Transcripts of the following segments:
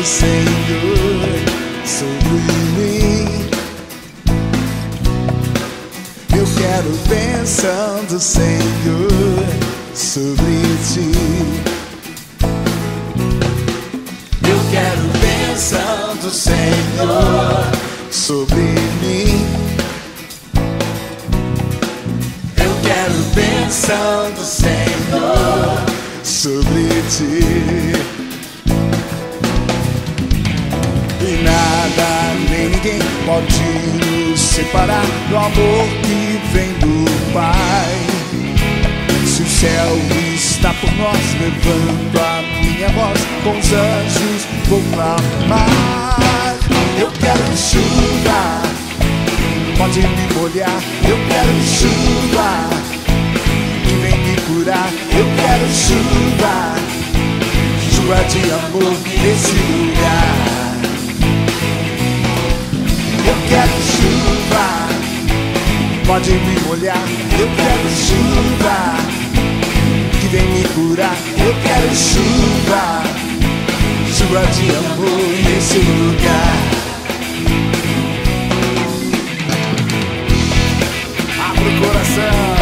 Senhor sobre mim. Eu quero bênção do Senhor sobre ti. Eu quero bênção do Senhor sobre mim. Eu quero bênção do Senhor sobre ti. E nada nem ninguém pode nos separar do amor que vem do Pai. Se o céu está por nós, levanto a minha voz, com os anjos vou clamar. Eu quero chuva, pode me molhar. Eu quero chuva que vem me curar. Eu quero chuva, chuva de amor nesse lugar. Eu quero chuva, pode me molhar. Eu quero chuva que vem me curar. Eu quero chuva, chuva de amor nesse lugar. Abra o coração.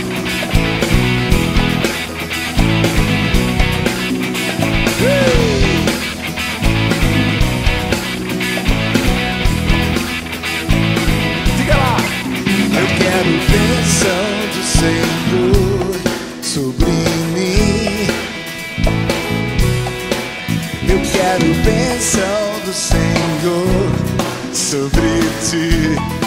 Eu quero bênção do Senhor sobre mim. Eu quero bênção do Senhor sobre ti.